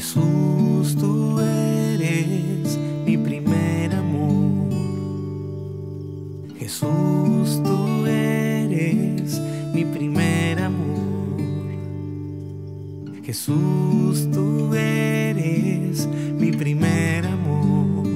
Jesús, tú eres mi primer amor. Jesús, tú eres mi primer amor. Jesús, tú eres mi primer amor.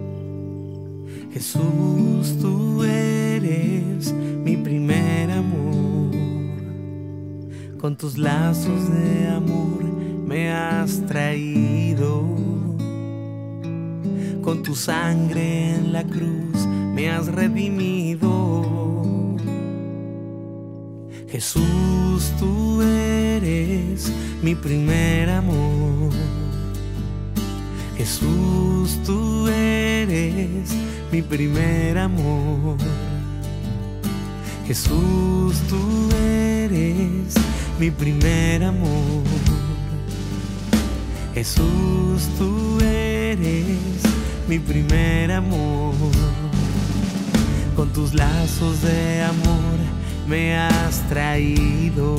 Jesús, tú eres mi primer amor. Con tus lazos de amor me has traído, con tu sangre en la cruz me has redimido. Jesús, tú eres mi primer amor. Jesús, tú eres mi primer amor. Jesús, tú eres mi primer amor. Jesús, tú eres mi primer amor. Con tus lazos de amor me has traído,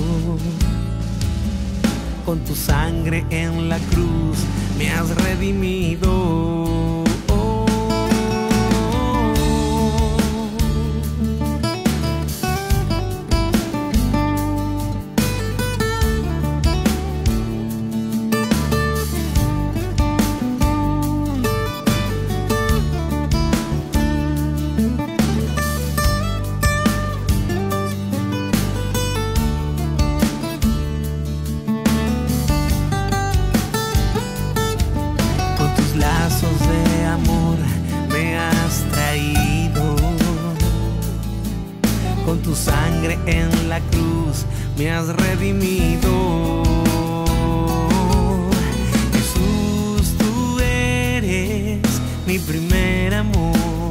con tu sangre en la cruz me has redimido. Lazos de amor me has traído, con tu sangre en la cruz me has redimido. Jesús, tú eres mi primer amor.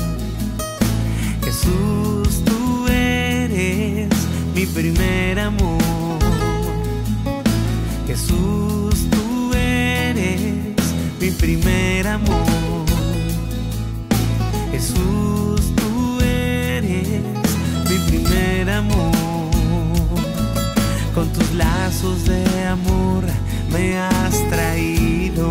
Jesús, tú eres mi primer amor. Jesús, tú eres mi primer amor. Jesús, tú eres mi primer amor. Con tus lazos de amor me has traído,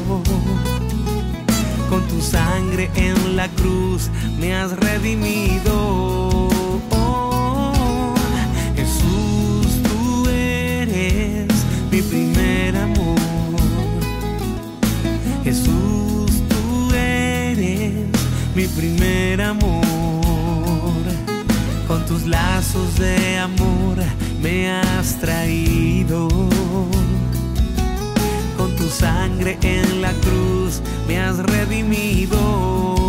con tu sangre en la cruz me has redimido. Jesús, tú eres mi primer amor. Jesús, tú eres mi primer amor. Con tus lazos de amor me has traído, con tu sangre en la cruz me has redimido.